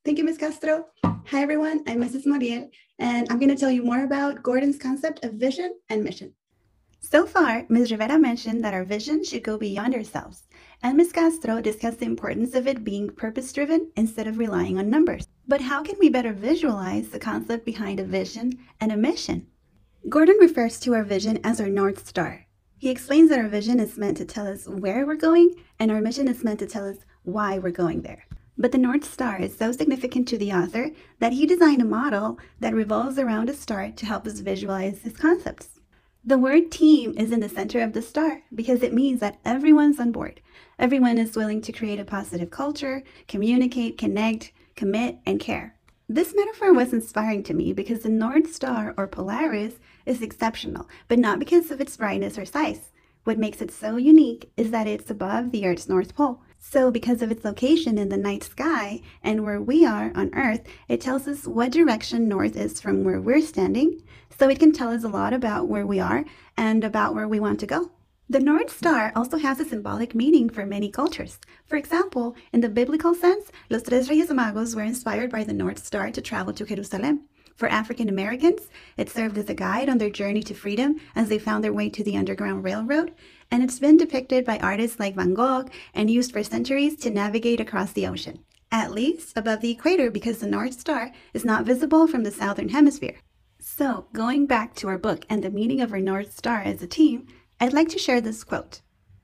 Thank you, Ms. Castro. Hi, everyone. I'm Mrs. Muriel, and I'm going to tell you more about Gordon's concept of vision and mission. So far, Ms. Rivera mentioned that our vision should go beyond ourselves, and Ms. Castro discussed the importance of it being purpose-driven instead of relying on numbers. But how can we better visualize the concept behind a vision and a mission? Gordon refers to our vision as our North Star. He explains that our vision is meant to tell us where we're going, and our mission is meant to tell us why we're going there. But the North Star is so significant to the author that he designed a model that revolves around a star to help us visualize his concepts. The word team is in the center of the star because it means that everyone's on board. Everyone is willing to create a positive culture, communicate, connect, commit, and care. This metaphor was inspiring to me because the North Star, or Polaris, is exceptional, but not because of its brightness or size. What makes it so unique is that it's above the Earth's North Pole. So because of its location in the night sky and where we are on Earth, it tells us what direction north is from where we're standing, so it can tell us a lot about where we are and about where we want to go. The North Star also has a symbolic meaning for many cultures. For example, in the biblical sense, los tres Reyes Magos were inspired by the North Star to travel to Jerusalem. For African Americans, it served as a guide on their journey to freedom as they found their way to the Underground Railroad, and it's been depicted by artists like Van Gogh and used for centuries to navigate across the ocean, at least above the equator because the North Star is not visible from the southern hemisphere. So, going back to our book and the meaning of our North Star as a team, I'd like to share this quote.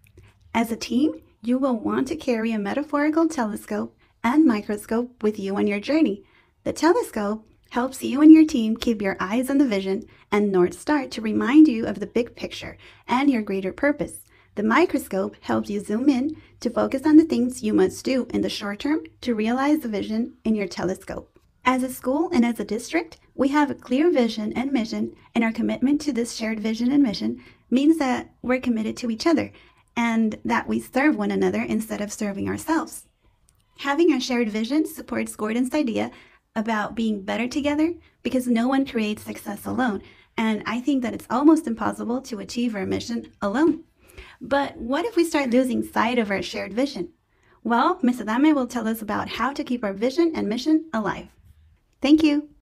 As a team, you will want to carry a metaphorical telescope and microscope with you on your journey. The telescope helps you and your team keep your eyes on the vision and North Star to remind you of the big picture and your greater purpose. The microscope helps you zoom in to focus on the things you must do in the short term to realize the vision in your telescope. As a school and as a district, we have a clear vision and mission, and our commitment to this shared vision and mission means that we're committed to each other and that we serve one another instead of serving ourselves. Having a shared vision supports Gordon's idea about being better together because no one creates success alone, and I think that it's almost impossible to achieve our mission alone. But what if we start losing sight of our shared vision? Well, Ms. Adame will tell us about how to keep our vision and mission alive. Thank you.